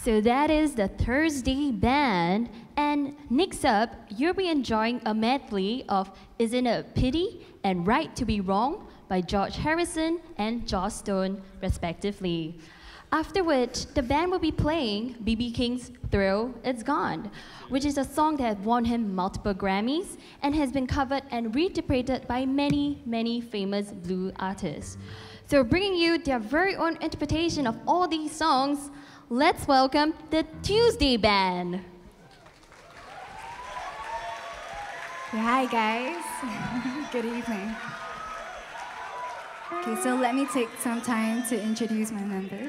So that is the Thursday band. And next up, you'll be enjoying a medley of Isn't It a Pity and Right to Be Wrong by George Harrison and Joss Stone, respectively. After which, the band will be playing B.B. King's Thrill It's Gone, which is a song that won him multiple Grammys and has been covered and reinterpreted by many, many famous blues artists. So bringing you their very own interpretation of all these songs, let's welcome the Tuesday Band. Hi guys, good evening. Okay, so let me take some time to introduce my members.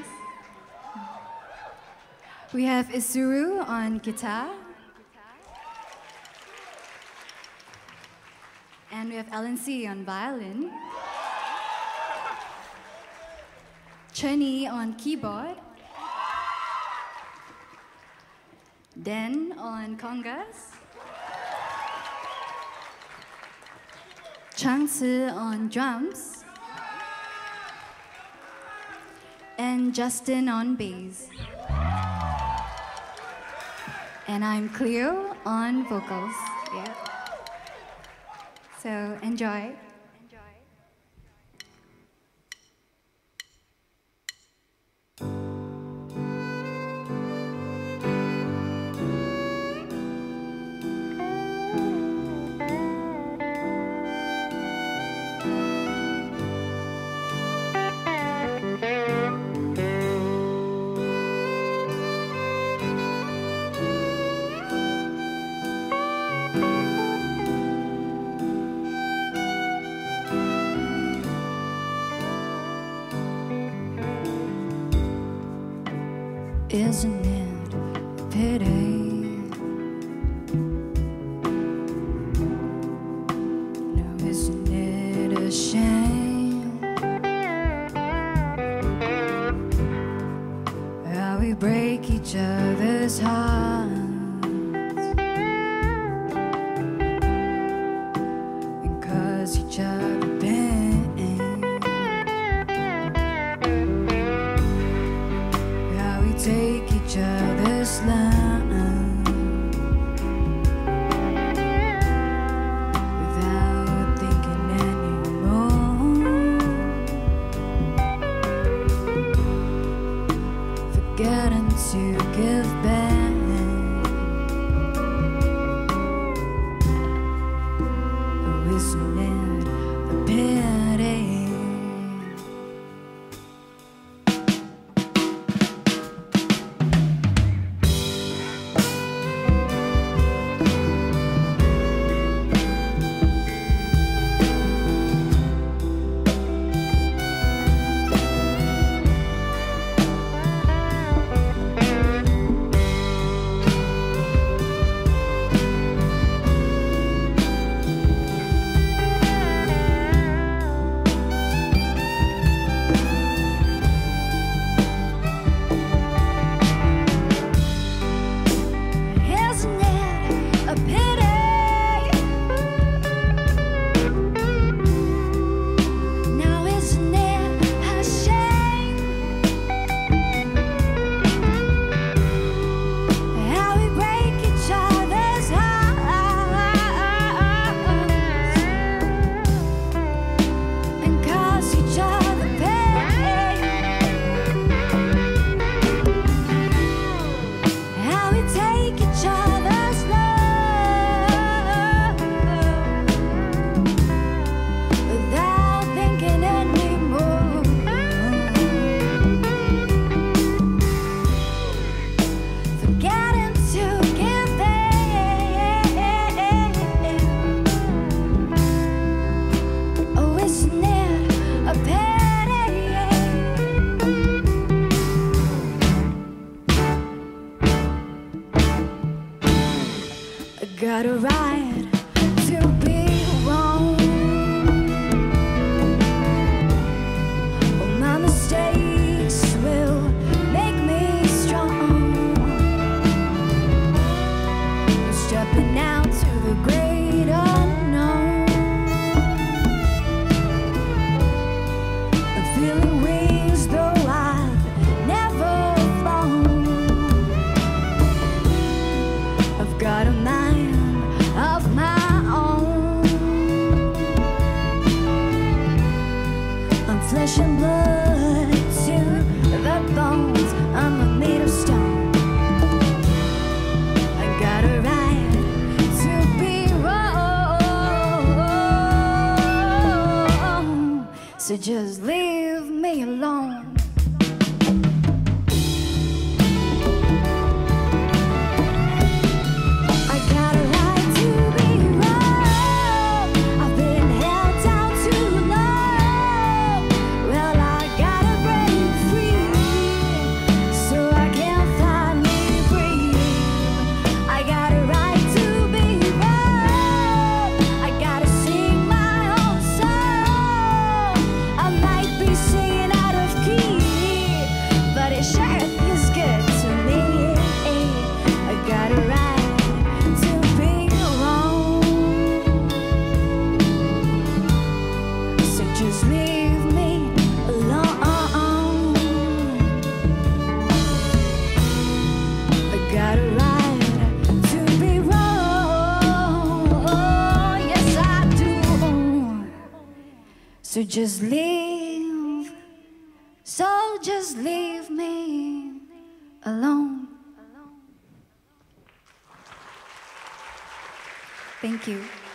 We have Isuru on guitar. And we have Ellensi on violin. Chen Yee on keyboard. Dan on congas. Chang Ci on drums. And Justin on bass. And I'm Chleo on vocals. Yeah. So enjoy. Isn't it a pity? No, isn't it a shame how we break each other's hearts and cause each other pain? Take each other's line without thinking anymore, forgetting to give back. Oh, isn't it a pity? So just leave me alone. So just leave, so just leave me alone. Thank you.